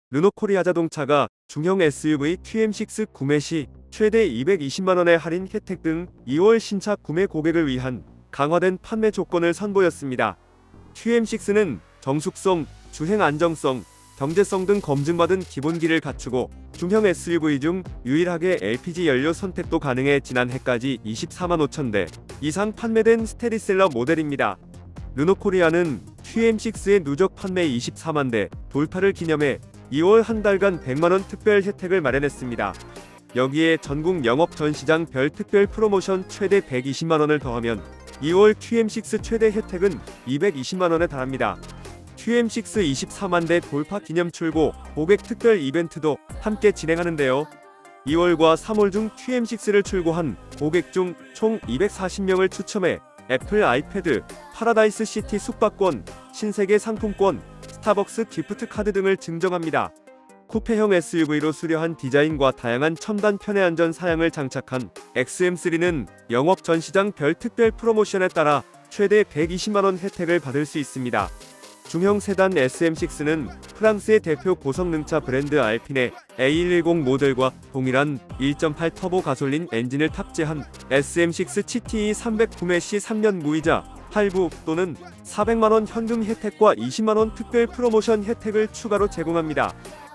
르노코리아 자동차가 중형 SUV QM6 구매 시 최대 220만원의 할인 혜택 등 2월 신차 구매 고객을 위한 강화된 판매 조건을 선보였습니다. QM6는 정숙성, 주행 안정성, 경제성 등 검증받은 기본기를 갖추고 중형 SUV 중 유일하게 LPG 연료 선택도 가능해 지난해까지 24만 5천 대 이상 판매된 스테디셀러 모델입니다. 르노코리아는 QM6의 누적 판매 24만 대 돌파를 기념해 2월 한 달간 100만원 특별 혜택을 마련했습니다. 여기에 전국 영업 전 시장 별 특별 프로모션 최대 120만원을 더하면 2월 QM6 최대 혜택은 220만원에 달합니다. QM6 24만 대 돌파 기념 출고 고객 특별 이벤트도 함께 진행하는데요. 2월과 3월 중 QM6를 출고한 고객 중 총 240명을 추첨해 애플 아이패드, 파라다이스 시티 숙박권, 신세계 상품권, 스타벅스 기프트 카드 등을 증정합니다. 쿠페형 SUV로 수려한 디자인과 다양한 첨단 편의 안전 사양을 장착한 XM3는 영업 전 시장 별 특별 프로모션에 따라 최대 120만원 혜택을 받을 수 있습니다. 중형 세단 SM6는 프랑스의 대표 고성능차 브랜드 알핀의 A110 모델과 동일한 1.8 터보 가솔린 엔진을 탑재한 SM6 GTE 300 구매 시 3년 무이자, 할부 또는 400만원 현금 혜택과 20만원 특별 프로모션 혜택을 추가로 제공합니다.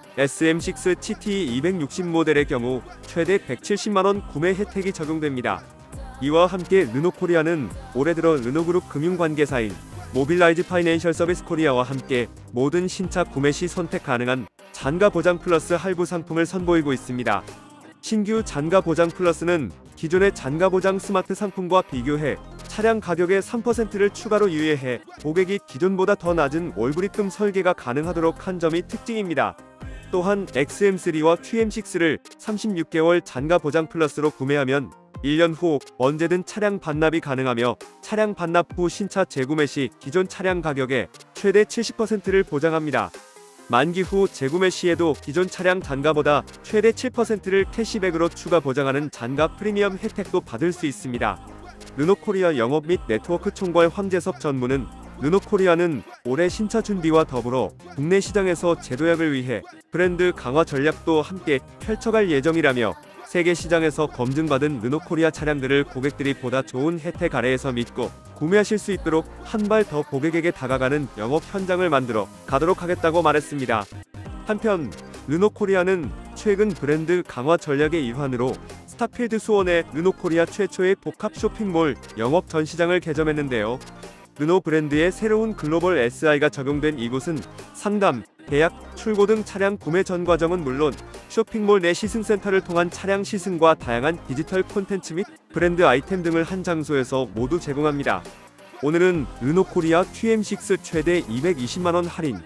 SM6 GTE 260 모델의 경우 최대 170만원 구매 혜택이 적용됩니다. 이와 함께 르노코리아는 올해 들어 르노그룹 금융관계사인 모빌라이즈 파이낸셜 서비스 코리아와 함께 모든 신차 구매 시 선택 가능한 잔가 보장 플러스 할부 상품을 선보이고 있습니다. 신규 잔가 보장 플러스는 기존의 잔가 보장 스마트 상품과 비교해 차량 가격의 3%를 추가로 유예해 고객이 기존보다 더 낮은 월불입금 설계가 가능하도록 한 점이 특징입니다. 또한 XM3와 QM6를 36개월 잔가 보장 플러스로 구매하면 1년 후 언제든 차량 반납이 가능하며 차량 반납 후 신차 재구매 시 기존 차량 가격의 최대 70%를 보장합니다. 만기 후 재구매 시에도 기존 차량 잔가보다 최대 7%를 캐시백으로 추가 보장하는 잔가 프리미엄 혜택도 받을 수 있습니다. 르노코리아 영업 및 네트워크 총괄 황재섭 전무는 르노코리아는 올해 신차 준비와 더불어 국내 시장에서 재도약을 위해 브랜드 강화 전략도 함께 펼쳐갈 예정이라며 세계 시장에서 검증받은 르노코리아 차량들을 고객들이 보다 좋은 혜택 아래에서 믿고 구매하실 수 있도록 한 발 더 고객에게 다가가는 영업 현장을 만들어 가도록 하겠다고 말했습니다. 한편 르노코리아는 최근 브랜드 강화 전략의 일환으로 스타필드 수원에 르노코리아 최초의 복합 쇼핑몰 영업 전 시장을 개점했는데요. 르노 브랜드의 새로운 글로벌 SI가 적용된 이곳은 상담, 계약, 출고 등 차량 구매 전 과정은 물론 쇼핑몰 내 시승센터를 통한 차량 시승과 다양한 디지털 콘텐츠 및 브랜드 아이템 등을 한 장소에서 모두 제공합니다. 오늘은 르노코리아 QM6 최대 220만원 할인,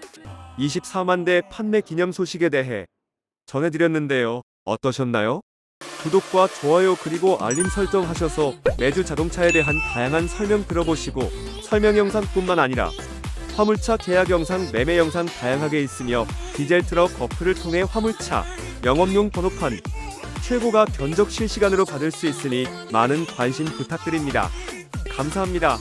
24만 대 판매 기념 소식에 대해 전해드렸는데요. 어떠셨나요? 구독과 좋아요 그리고 알림 설정하셔서 매주 자동차에 대한 다양한 설명 들어보시고 설명 영상뿐만 아니라 화물차 계약 영상, 매매 영상 다양하게 있으며 디젤 트럭 어플을 통해 화물차, 영업용 번호판, 최고가 견적 실시간으로 받을 수 있으니 많은 관심 부탁드립니다. 감사합니다.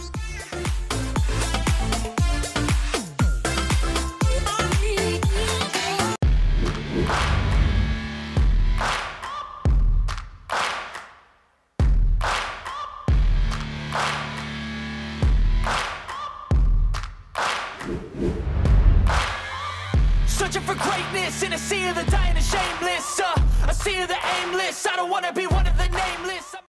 Searching for greatness in a sea of the dying and shameless. A sea of the aimless. I don't wanna be one of the nameless.